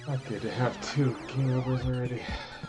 Okay, to have 2 king overs already.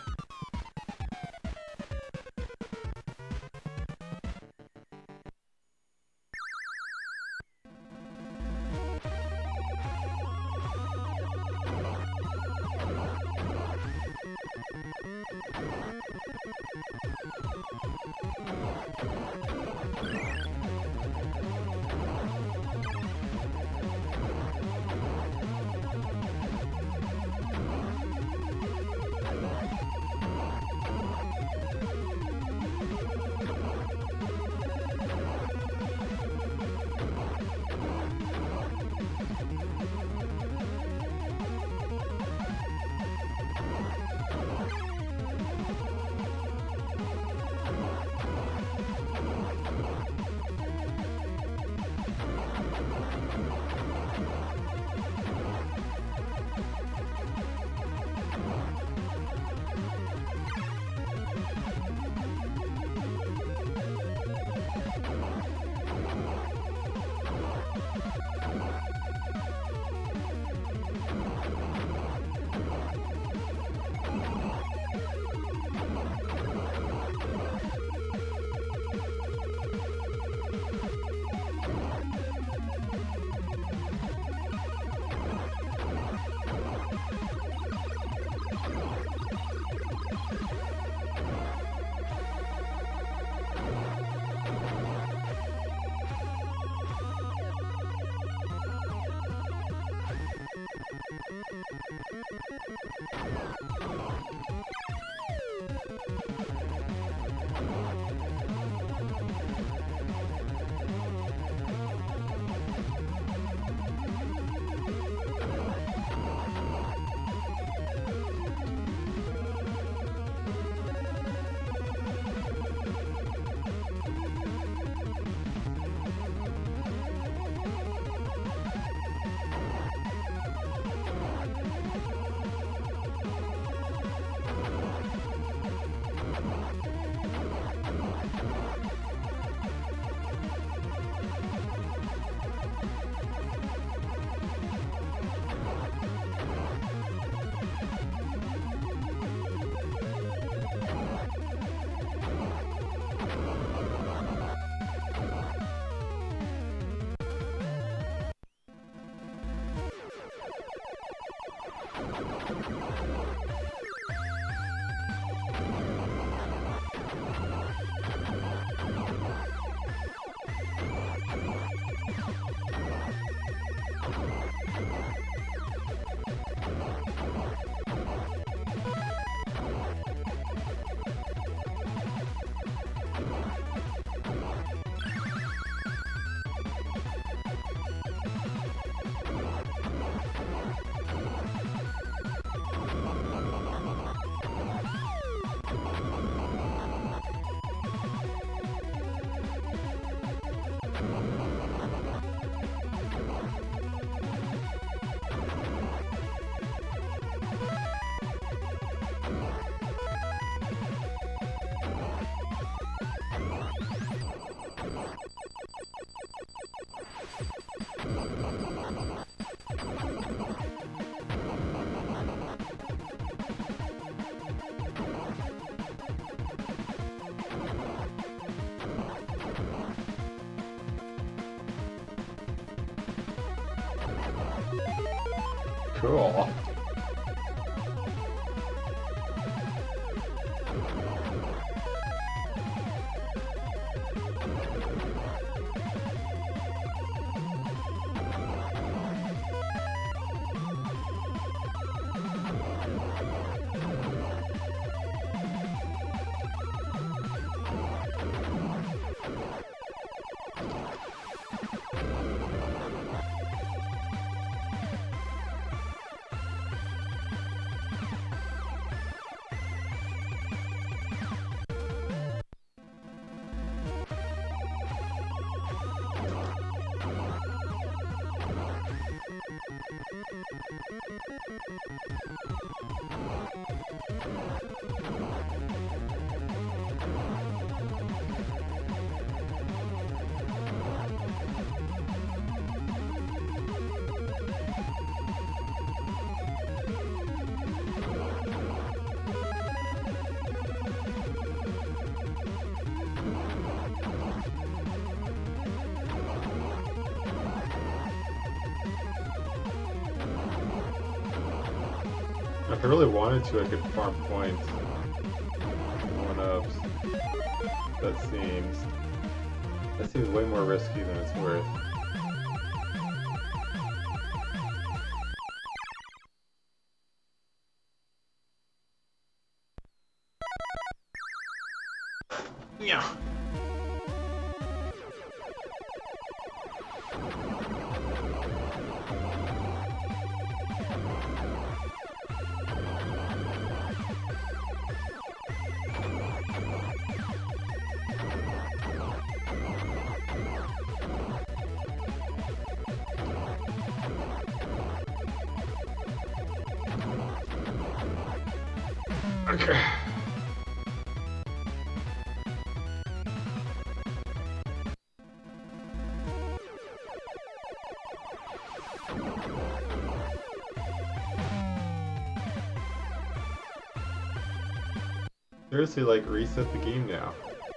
Cool. If I really wanted to, I could farm points. One-ups. That seems way more risky than it's worth. Yeah. Okay. Seriously, like, reset the game now.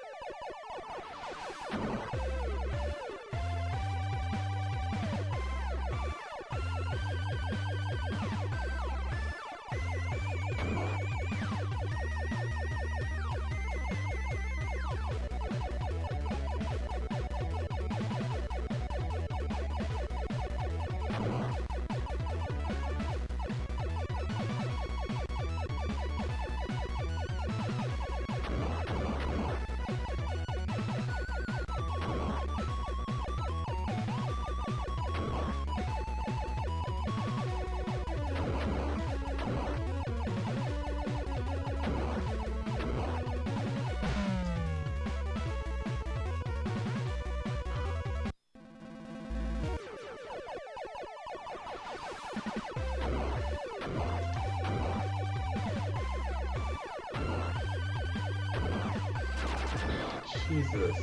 Jesus.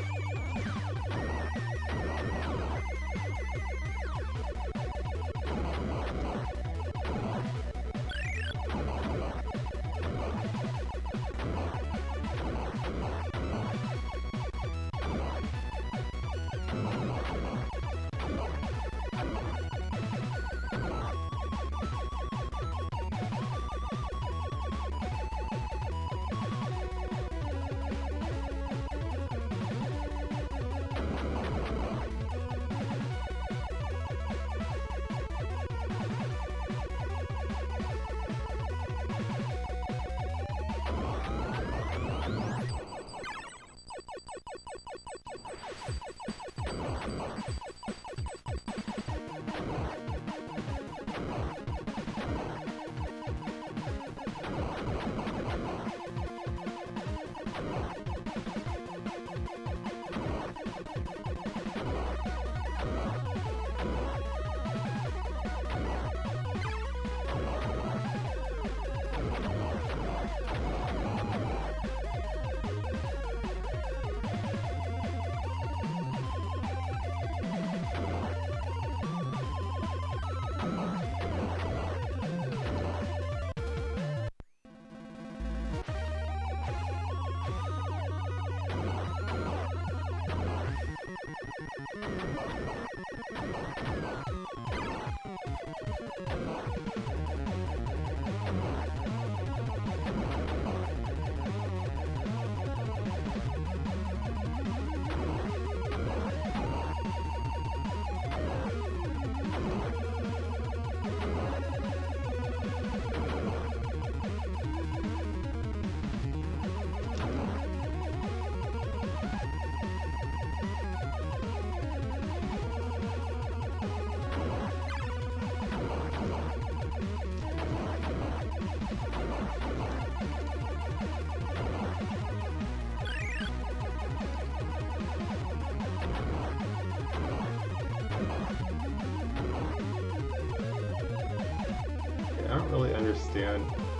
I don't really understand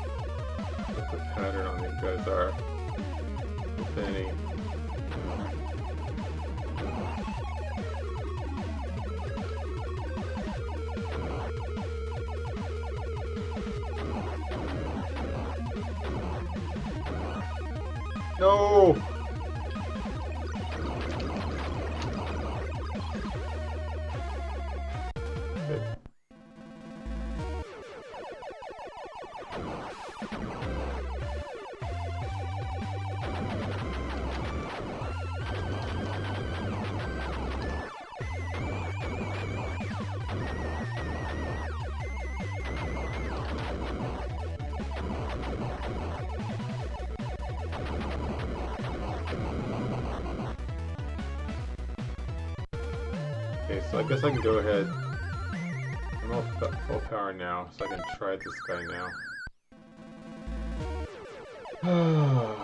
what the pattern on these guys are, if any. No! Okay, so I guess I can go ahead. I'm all full power now, so I can try this guy now.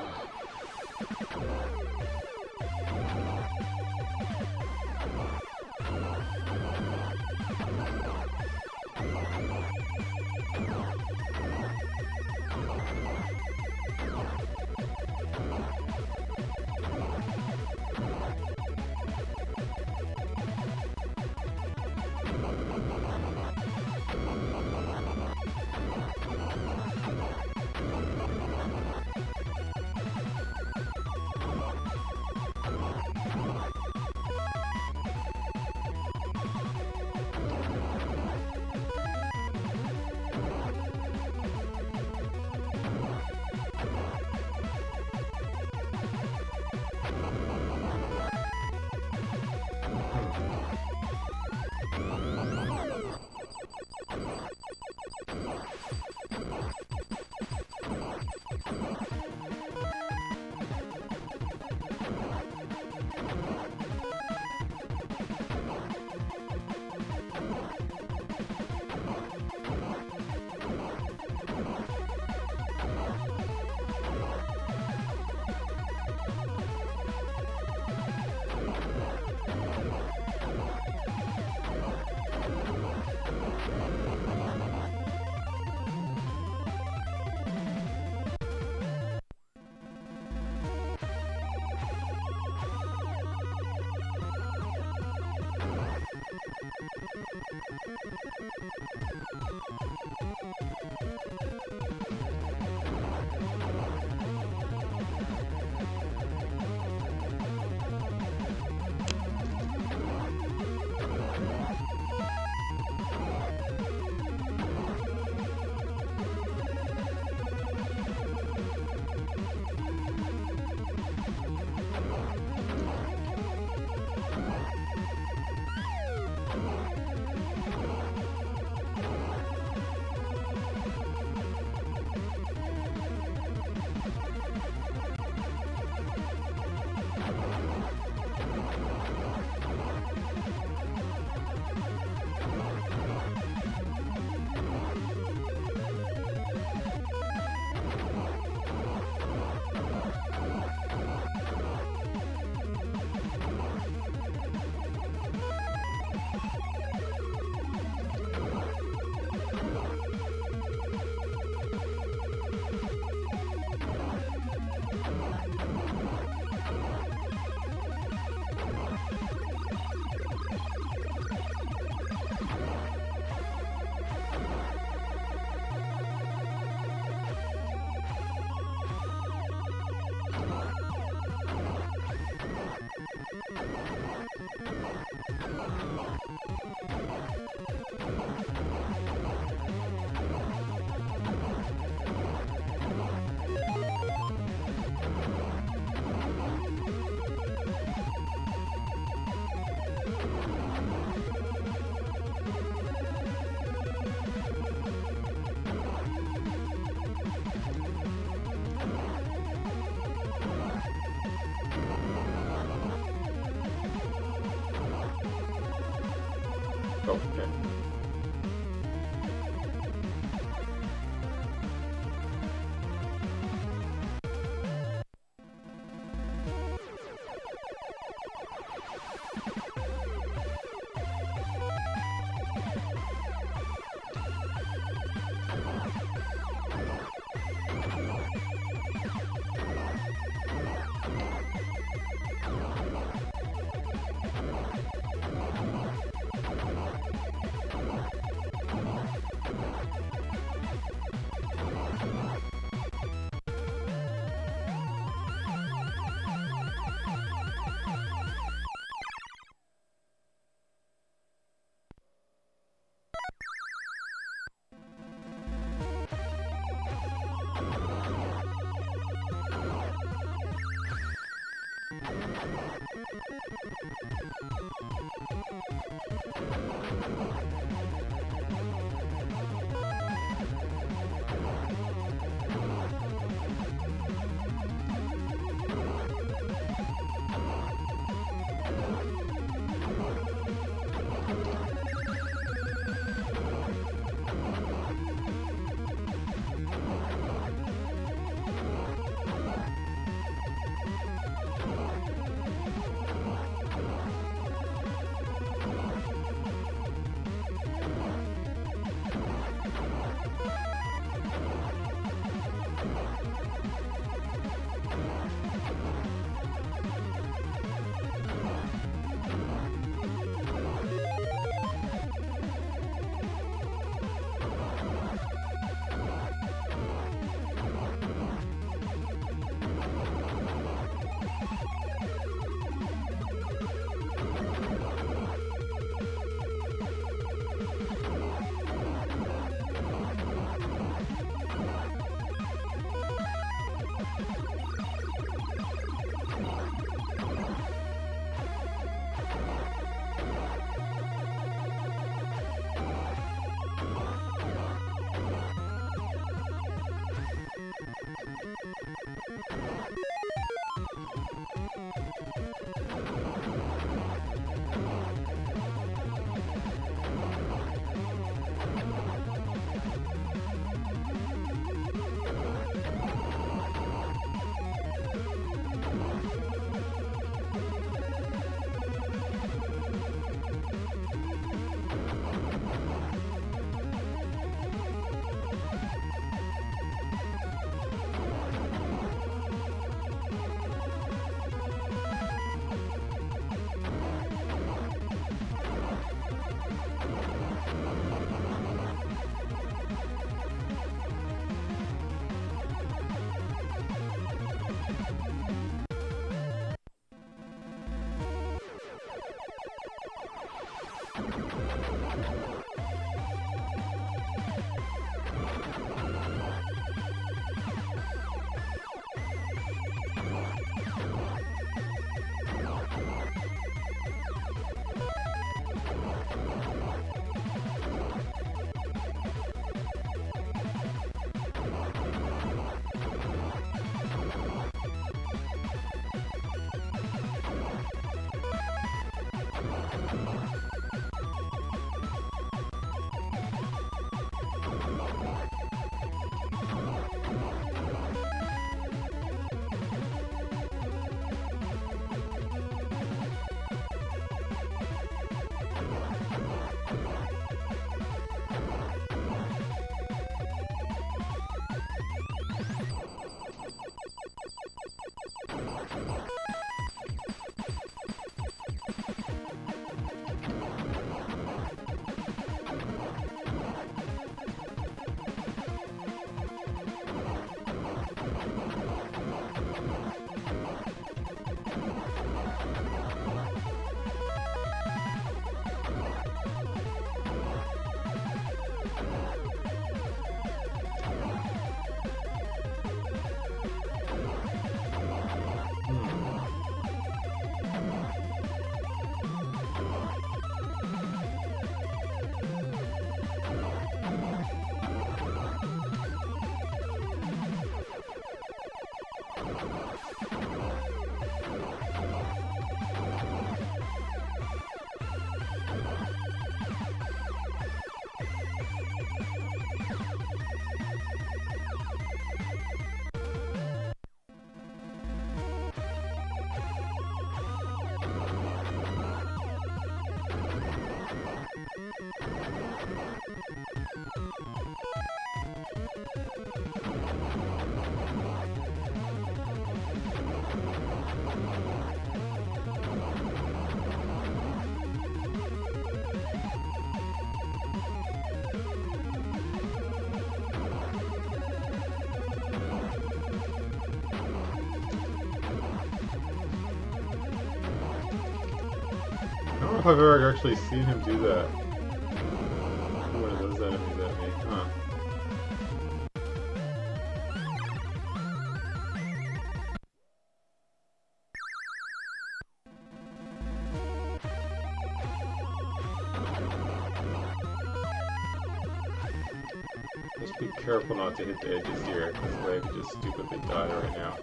Okay. I don't know if I've ever actually seen him do that. One of those enemies at me, huh? Just be careful not to hit the edges here, because the way I could just stupidly die right now.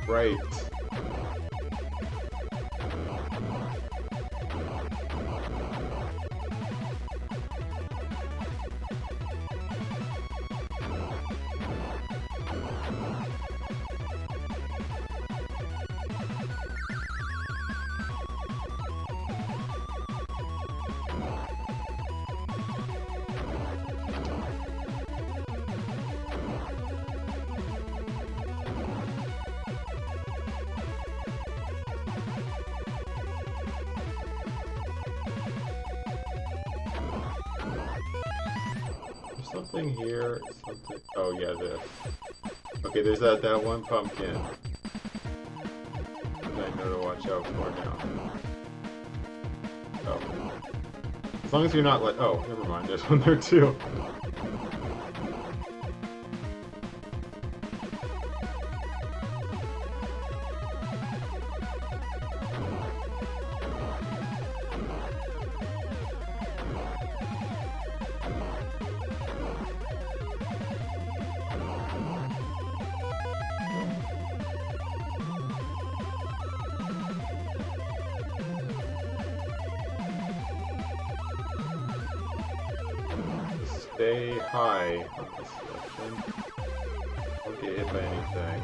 Right. Something here, something. Oh yeah, this. Okay, there's that one pumpkin that I know to watch out for now. Oh, as long as you're not like. Oh, never mind. There's one there too. Stay high on this section. Don't get hit by anything.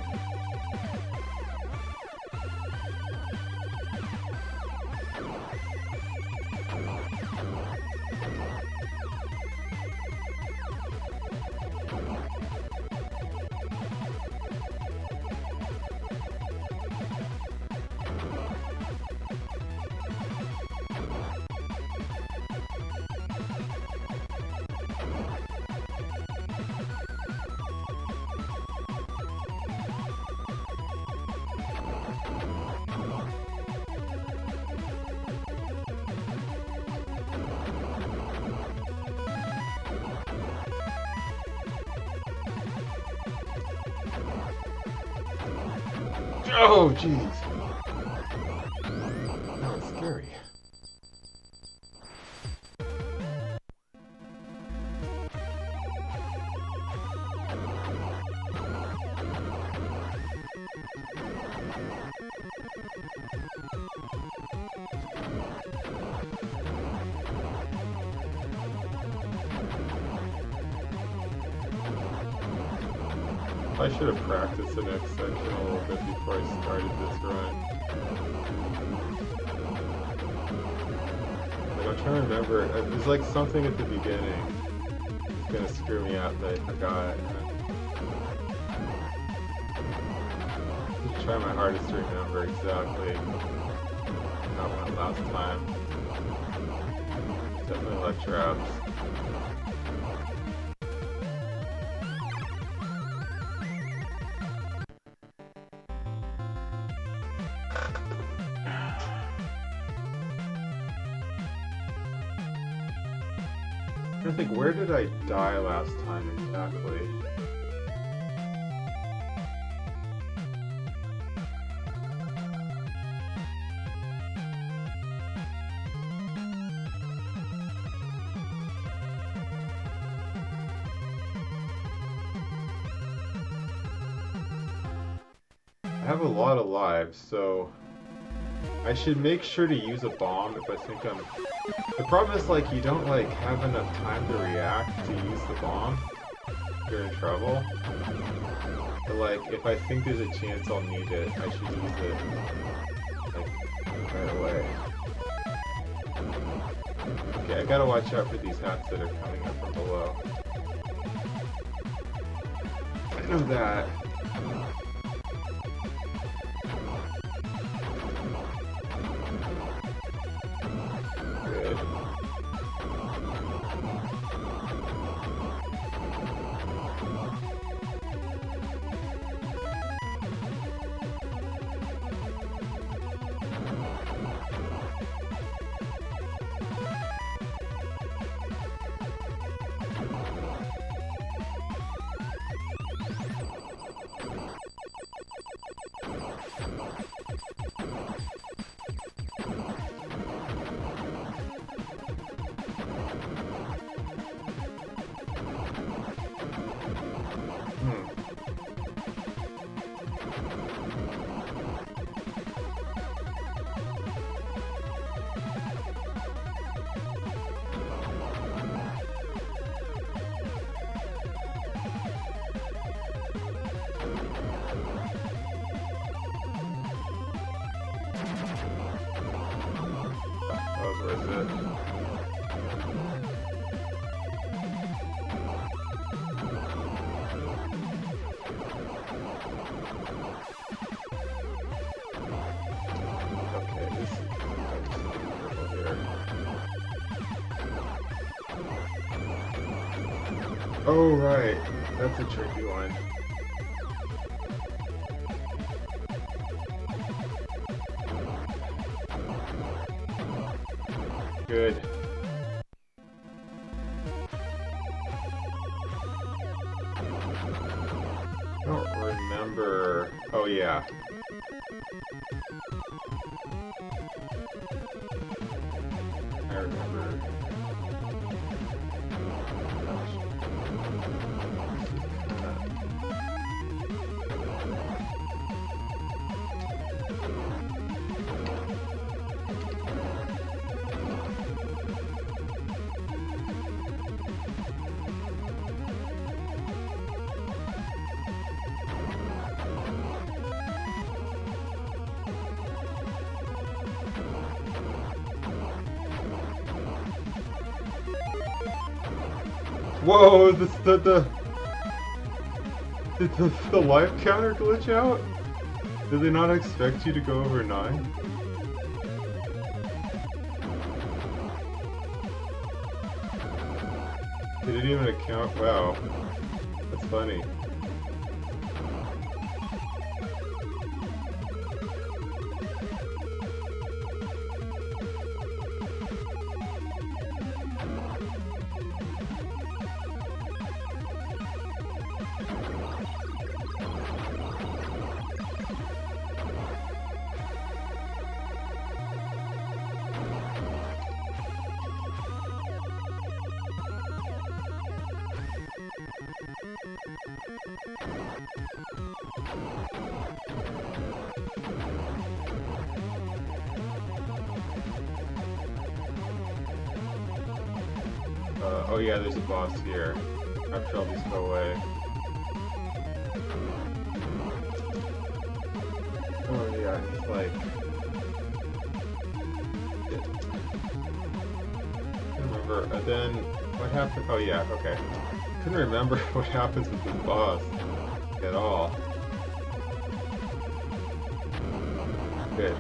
Oh, jeez. That was scary. I should have practiced the next section a little bit before I started this run. Like, I'm trying to remember, there's like something at the beginning that's gonna screw me up that I forgot. I'm trying my hardest to remember exactly how it went last time. Definitely left traps. I think, where did I die last time exactly? I have a lot of lives, so I should make sure to use a bomb if I think I'm... The problem is, like, you don't, like, have enough time to react to use the bomb. You're in trouble. But, like, if I think there's a chance I'll need it, I should use it, like, right away. Okay, I gotta watch out for these hats that are coming up from below. I know that. That was worth it. Okay, this is careful here. Oh, right. That's a tricky one. Good. I don't remember. Oh, yeah. I remember. Whoa! Did the life counter glitch out? Did they not expect you to go over 9? They didn't even account. Wow, that's funny. Oh yeah, there's a boss here. After all these go away. Oh yeah, he's like... I don't remember. And then, what happened? Oh yeah, okay. Couldn't remember what happens with this boss at all. Good.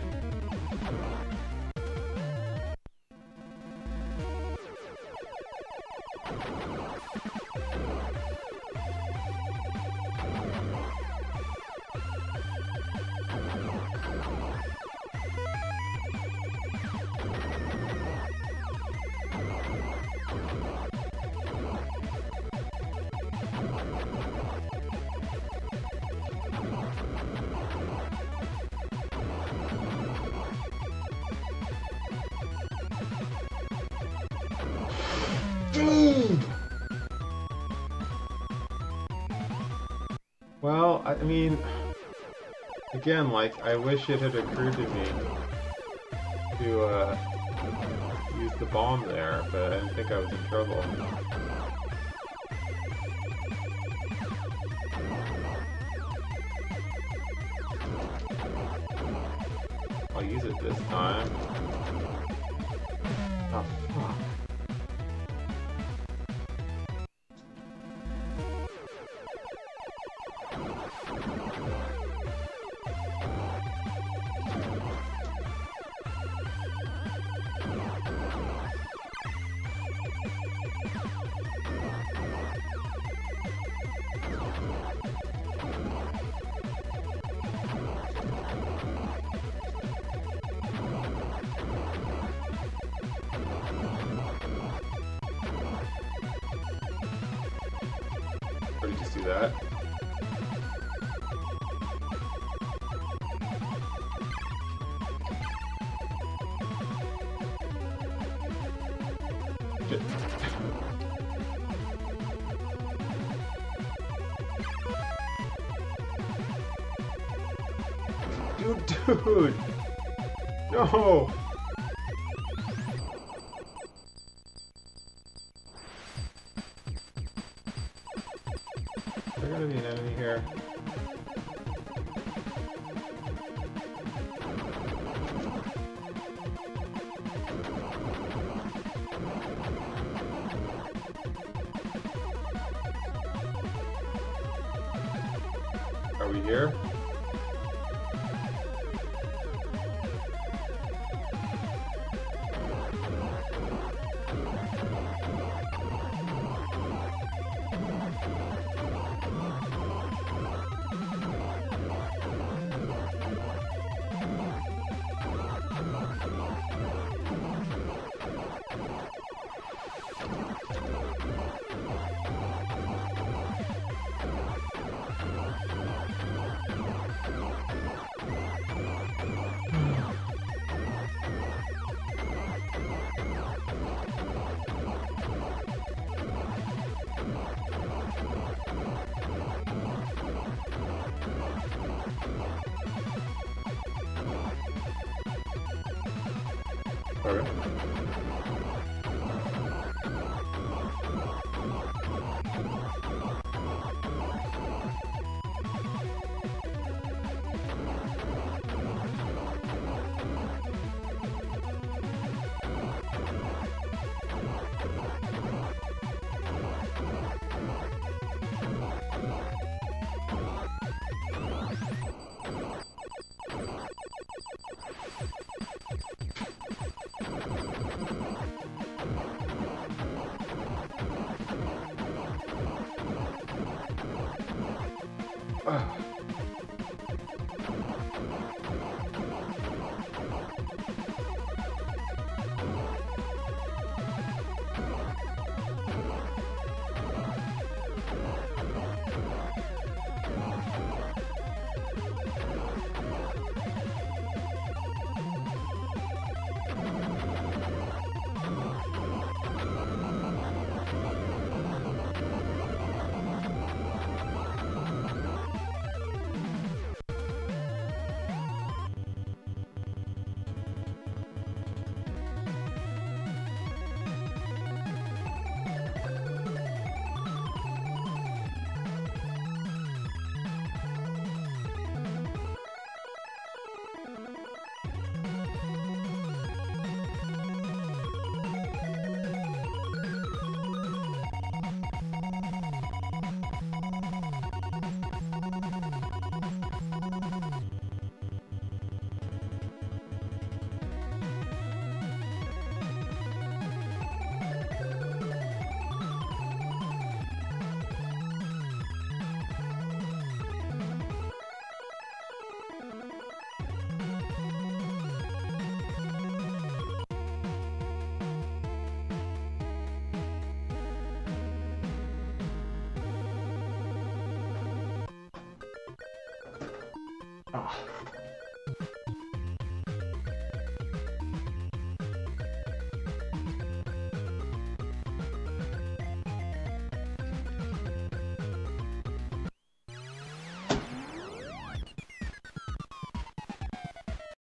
Well, I mean, again, like, I wish it had occurred to me to, use the bomb there, but I didn't think I was in trouble. I'll use it this time. Oh, fuck. Or you just do that. Dude! No! Is there gonna be an enemy here? here. Okay.